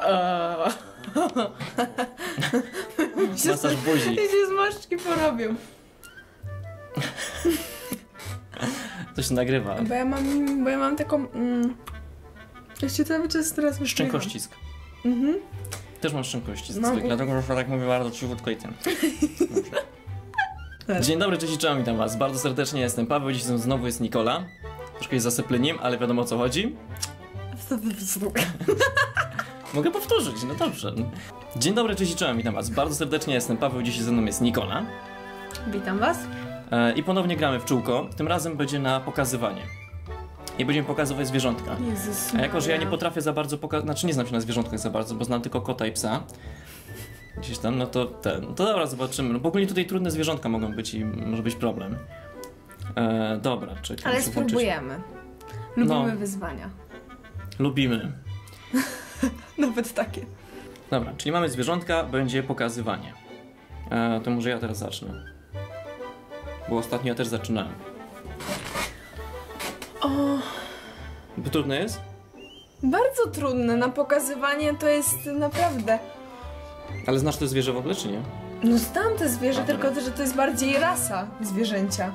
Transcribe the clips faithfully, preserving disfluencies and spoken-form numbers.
Masaż buzi. I się zmarszczki porobią. To się nagrywa. Bo ja mam, bo ja mam taką... Mm, ja się cały czas teraz uśmiecham. Szczękościsk. Mhm. Też mam szczękościsk, No, zwykle, dlatego że tak mówię bardzo cichutko i ten. Dzień dobry, cześć i czołem, witam was. Bardzo serdecznie jestem Paweł, dziś znowu jest Nikola. Troszkę jest zasypleniem, ale wiadomo o co chodzi. Mogę powtórzyć, no dobrze. Dzień dobry, cześć i czołem, witam was. Bardzo serdecznie jestem Paweł, dziś ze mną jest Nikola. Witam was. E, I ponownie gramy w czółko. Tym razem będzie na pokazywanie. I będziemy pokazywać zwierzątka. Jezus A jako, że ja nie Maria. potrafię za bardzo pokazać, znaczy nie znam się na zwierzątkach za bardzo, bo znam tylko kota i psa. Gdzieś tam, no to ten, no to dobra, zobaczymy. No bo ogólnie tutaj trudne zwierzątka mogą być i może być problem. E, dobra, czekaj. Ale muszę włączyć. spróbujemy. Lubimy No. wyzwania. Lubimy. Nawet takie. Dobra, czyli mamy zwierzątka, będzie pokazywanie. E, to może ja teraz zacznę. Bo ostatnio ja też zaczynałem. O, Bo trudne jest? bardzo trudne. Na pokazywanie to jest naprawdę... Ale znasz to zwierzę w ogóle, czy nie? No znam te zwierzę, A, tylko dobra. że to jest bardziej rasa zwierzęcia.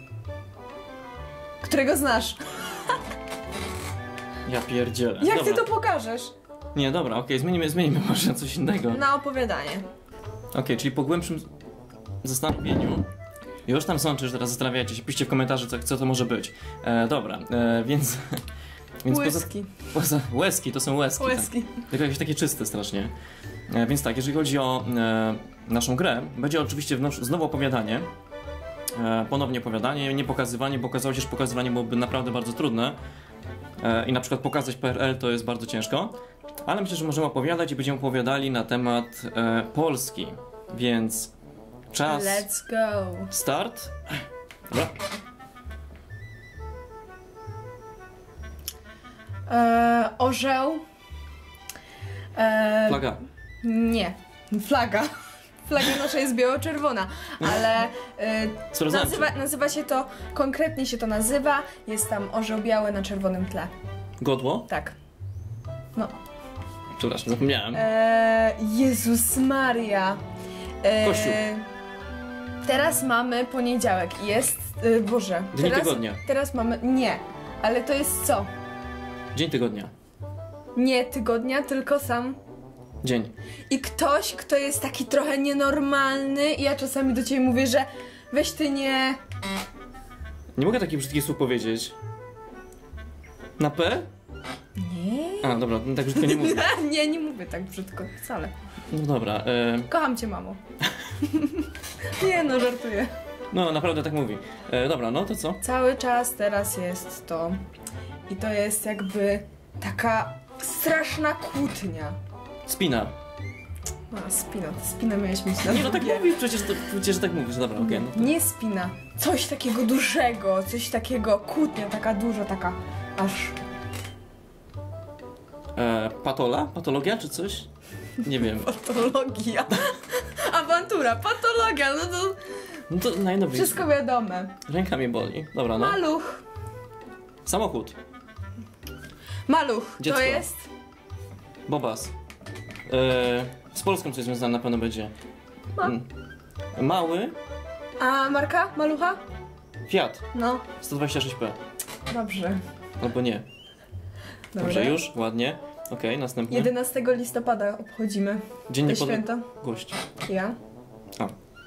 Którego znasz. Ja pierdzielę. Jak dobra. ty to pokażesz? Nie, dobra, okej, zmienimy, zmienimy może na coś innego. Na opowiadanie. Okej, czyli po głębszym zastanowieniu. Już tam są, czy już teraz zastanawiacie się, piszcie w komentarzu, co, co to może być. E, dobra, e, więc... więc Łezki. Poza, poza, łezki, to są łezki. Łezki. Tak. Tylko jakieś takie czyste strasznie. E, więc tak, jeżeli chodzi o e, naszą grę, będzie oczywiście wnosz, znowu opowiadanie. E, ponownie opowiadanie, nie pokazywanie, bo okazało się, że pokazywanie byłoby naprawdę bardzo trudne. E, I na przykład pokazać P R L to jest bardzo ciężko. Ale myślę, że możemy opowiadać i będziemy opowiadali na temat e, Polski. Więc czas... Let's go. Start. Dobra. Eee, orzeł. Eee, Flaga. Nie. Flaga. Flaga nasza jest biało-czerwona, ale e, Sprawdzałem nazywa, cię. nazywa się to, konkretnie się to nazywa, jest tam orzeł biały na czerwonym tle. Godło? Tak. No. Przepraszam, zapomniałem. Eee, Jezus Maria. Eee, Kościół. Teraz mamy poniedziałek i jest, e, Boże. Dni teraz, tygodnia. Teraz mamy, nie, ale to jest co? Dzień tygodnia. Nie tygodnia, tylko sam. Dzień. I ktoś, kto jest taki trochę nienormalny i ja czasami do ciebie mówię, że weź ty nie... Nie mogę takich brzydkich słów powiedzieć. Na P? Nie? A, dobra, no tak brzydko nie mówię. Nie, nie mówię tak brzydko, wcale. No dobra, e, Kocham cię, mamo. Nie no, żartuję. no naprawdę tak mówi. E, dobra, no to co? Cały czas teraz jest to i to jest jakby taka straszna kłótnia. Spina. A, spina, to spina miałeś mieć na Nie, no tak drugie. mówisz, przecież, to, przecież tak mówisz, dobra, okej. no to... Nie spina, coś takiego dużego, coś takiego, kłótnia taka duża, taka aż... E, patola? Patologia czy coś? Nie wiem. Patologia. Awantura, patologia, no to No to najnowniej. wszystko wiadome. Ręka mnie boli. Dobra, no. Maluch. Samochód. Maluch, Dziecko. to jest... Bobas. E, z Polską coś związane na pewno będzie. Ma. Mm. Mały A marka malucha? Fiat No, sto dwadzieścia sześć P. dobrze. Albo nie. Dobrze, już, ładnie. Okej, następny. jedenastego listopada obchodzimy Dzień to niepodle- święto. Gość. Ja. A.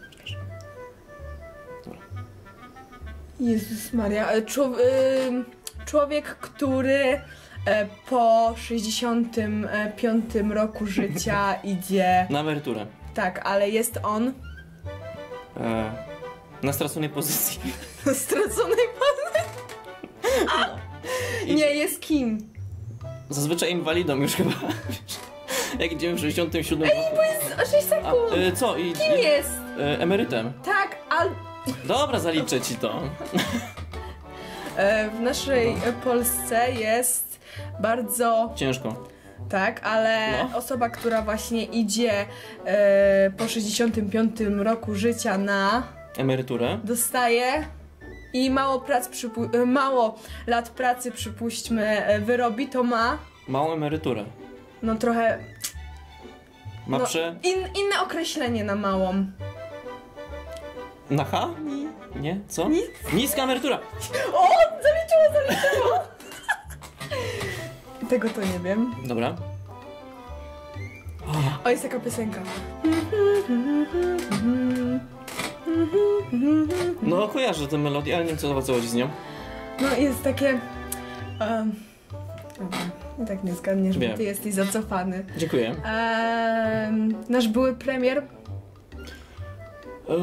Dobra. Jezus Maria. e, Człow ym, człowiek, który e, po sześćdziesiątym piątym roku życia idzie... Na emeryturę. Tak, ale jest on E, na straconej pozycji. na straconej pozycji. I Nie, jest kim? Zazwyczaj inwalidą już chyba. Jak idziemy w sześćdziesiątym siódmym roku. Bo jest o sześć A, sekund. e, co? I, Kim jest? e, emerytem. Tak, ale Dobra, zaliczę ci to. e, w naszej e, Polsce jest bardzo... Ciężko. Tak, ale No. osoba, która właśnie idzie e, po sześćdziesiątym piątym roku życia na... Emeryturę. dostaje i mało prac przypu- e, mało lat pracy, przypuśćmy, e, wyrobi, to ma Małą emeryturę. no trochę Ma No, prze... in, inne określenie na małą. Na H? Ni. Nie? Co? Nic. Niska emerytura. O! Zaliczyło, zaliczyło! Tego to nie wiem. Dobra. O, jest taka piosenka. No kojarzę tę melodię, ale nie wiem co, o co chodzi z nią. No jest takie... Um, dobra, i tak nie zgadniesz, Wiem. bo ty jesteś zacofany. Dziękuję. Um, nasz były premier. Eee,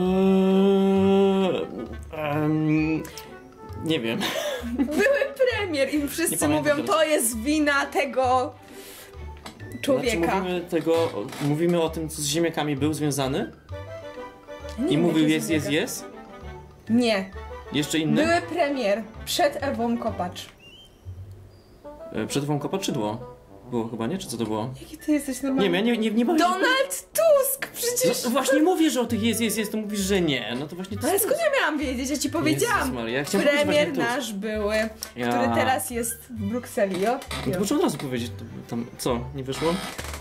em, nie wiem. Były premier i wszyscy pamiętam mówią, teraz. to jest wina tego człowieka. Znaczy, mówimy tego, mówimy o tym, co z ziemniakami był związany? Nie I wiem, mówił jakie jest, jest, ziemniaka. jest? Nie. Jeszcze inny? Były premier przed Ewą Kopacz. E, Przed Ewą Kopaczydło. Było chyba, nie? Czy co to było? Jaki ty jesteś Nie normalny? wiem, ja nie, nie, nie bawię się- Donald Tusk! Przecież... No, właśnie mówię, że o tych jest, jest, jest, to mówisz, że nie. No to właśnie to Ale jest- skąd ja miałam wiedzieć? Ja ci powiedziałam. Jezus Maria, ja chciałem powiedzieć Premier właśnie Tusk. nasz były, Ja. który teraz jest w Brukseli. O, No to muszę od razu powiedzieć, to, tam, co, nie wyszło?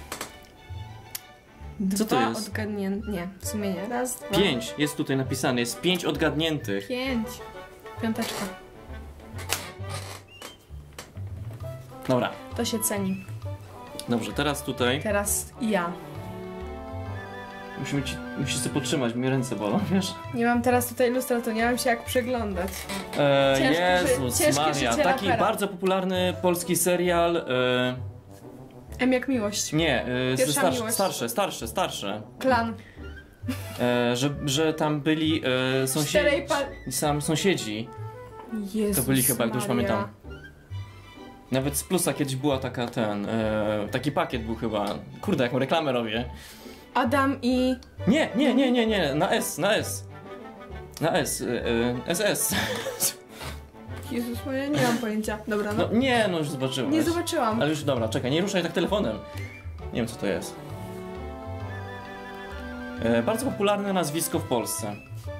Co to Dwa jest? odgadnięte. Nie, w sumie nie. Raz, dwa. Pięć, jest tutaj napisane, jest pięć odgadniętych. Pięć. Piąteczka. Dobra, To się ceni. dobrze, teraz tutaj Teraz ja. musimy ci, musisz sobie podtrzymać, bo mi ręce bolą, wiesz? Nie mam teraz tutaj lustra, to nie mam się jak przyglądać. E, Ciężki ży- Jezus ciężkie Maria, życie taki rapera. bardzo popularny polski serial, e, M jak miłość. nie, e, Pierwsza starsze, miłość. starsze, starsze, starsze, Klan. e, że, że tam byli e, sąsiedzi, Czterej pa... sam sąsiedzi, Jezus to byli chyba, jak już Maria. pamiętam. Nawet z Plusa kiedyś była taka ten, e, taki pakiet był chyba, kurde jaką reklamę robię. Adam i... Nie, nie, nie, nie, nie, na S, na S. Na S, e, e, S S. Jezus Maria, nie mam pojęcia. Dobra, no. No nie, no już zobaczyłem. Nie zobaczyłam. Ale już, dobra, czekaj, nie ruszaj tak telefonem. Nie wiem co to jest. E, bardzo popularne nazwisko w Polsce.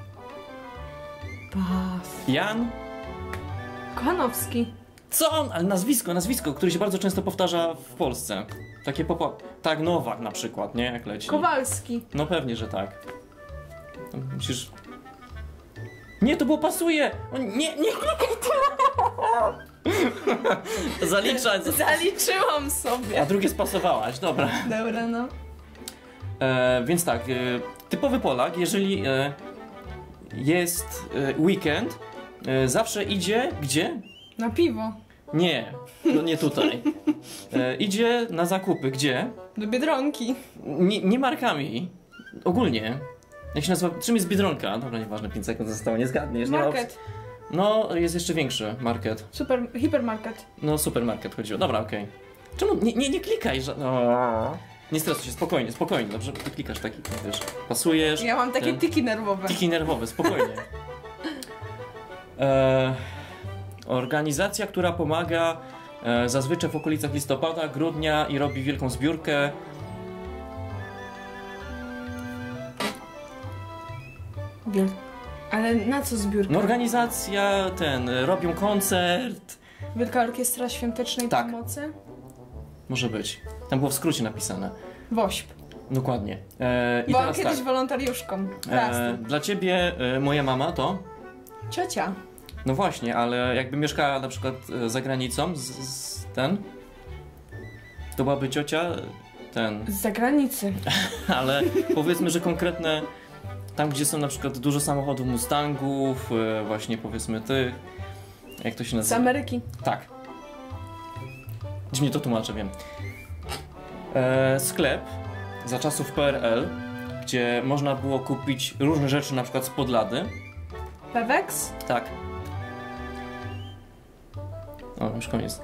Bas. Jan? Kochanowski. Co on? Ale nazwisko, nazwisko, które się bardzo często powtarza w Polsce. Takie popo... Tak, Nowak na przykład, nie? Jak leci. Kowalski. No pewnie, że tak. No, musisz... Nie, to było pasuje! O, nie, nie klikaj to! Zaliczać. Zaliczyłam sobie. A drugie spasowałaś, dobra. Dobra, no. E, więc tak, e, typowy Polak, jeżeli e, jest e, weekend, e, zawsze idzie gdzie? Na piwo. Nie, no nie tutaj. E, idzie na zakupy, gdzie? Do Biedronki. Nie, nie markami, ogólnie. Jak się nazywa? Czym jest Biedronka? Dobra, nieważne, pięć sekund zostało, nie zgadniesz. Nie ma Market. opcji. No, jest jeszcze większy market. Super, hipermarket. No, supermarket chodziło. Dobra, okej. Czemu? Nie, nie, nie klikaj, że... O. Nie stresuj się, spokojnie, spokojnie, dobrze? Ty klikasz taki, wiesz, pasujesz. Ja mam takie ten- tyki nerwowe. Tiki nerwowe, spokojnie. E, organizacja, która pomaga e, zazwyczaj w okolicach listopada, grudnia i robi wielką zbiórkę. Wiel... Ale na co zbiórka? No organizacja, ten, e, robią koncert. Wielka Orkiestra Świątecznej Tak. Pomocy? Może być. Tam było w skrócie napisane. WOŚP. Dokładnie. E, I Byłam teraz kiedyś tak. wolontariuszką. E, dla ciebie e, moja mama to? Ciocia. No właśnie, ale jakby mieszkała na przykład e, za granicą, z, z ten, to byłaby ciocia, ten, Z zagranicy. ale powiedzmy, że konkretne, tam gdzie są na przykład dużo samochodów Mustangów, e, właśnie powiedzmy tych, jak to się Z nazywa? Ameryki. Tak. Dziwnie to tłumaczę, wiem. E, sklep za czasów P R L, gdzie można było kupić różne rzeczy, na przykład spod lady. Pewex? Tak. O, już koniec.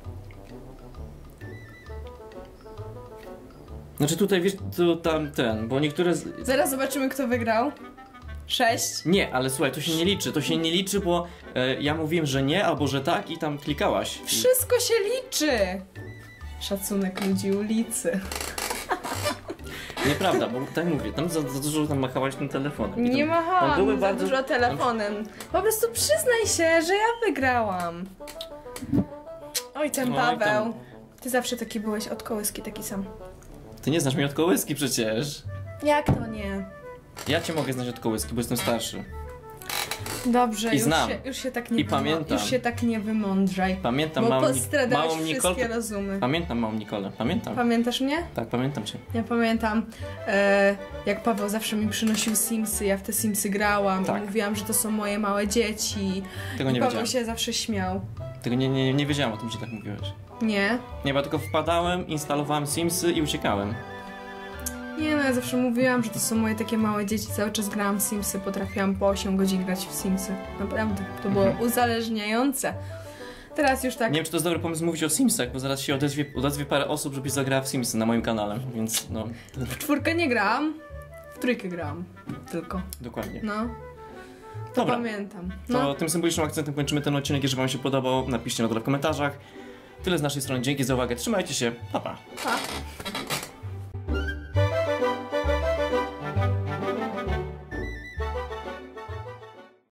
Znaczy tutaj, wiesz, to tam ten, bo niektóre... Z... Zaraz zobaczymy, kto wygrał. Sześć. Nie, ale słuchaj, to się nie liczy, to się nie liczy, bo e, ja mówiłem, że nie, albo że tak i tam klikałaś. Wszystko się liczy. Szacunek ludzi ulicy. Nieprawda, bo tak mówię, tam za, za dużo tam machałaś tym telefonem. I Nie tam, tam machałam były za bardzo... dużo telefonem. Po prostu przyznaj się, że ja wygrałam. Oj, ten Oj, Paweł. tam. Ty zawsze taki byłeś od kołyski, taki sam. Ty nie znasz mnie od kołyski przecież. Jak to nie? Ja cię mogę znać od kołyski, bo jestem starszy. Dobrze, I już, znam. się, już się tak nie I pamiętam. Już się tak nie wymądrzaj. Pamiętam Bo małą, Ni- postradałeś małą wszystkie Nikolkę. rozumy. Pamiętam małą Nikolę, pamiętam. Pamiętasz mnie? Tak, pamiętam cię. Ja pamiętam, e, jak Paweł zawsze mi przynosił Simsy, ja w te Simsy grałam Tak. i mówiłam, że to są moje małe dzieci. Tego I nie Paweł wiedziałem. się zawsze śmiał. Tego nie, nie, nie wiedziałem o tym, że tak mówiłeś. Nie? Nie, bo ja tylko wpadałem, instalowałem Simsy i uciekałem. Nie no, ja zawsze mówiłam, że to są moje takie małe dzieci. Cały czas grałam w Simsy, potrafiłam po osiem godzin grać w Simsy. Naprawdę, to było Mhm. uzależniające. Teraz już tak... Nie wiem, czy to jest dobry pomysł mówić o Simsach, bo zaraz się odezwie, odezwie parę osób, żebyś zagrała w Simsy na moim kanale, więc no... To, W czwórkę nie grałam, w trójkę grałam. Tylko. dokładnie. No. To Dobra. pamiętam. To No. tym symbolicznym akcentem kończymy ten odcinek. Jeżeli wam się podobał, napiszcie na dole w komentarzach. Tyle z naszej strony. Dzięki za uwagę. Trzymajcie się. Pa, pa. Pa.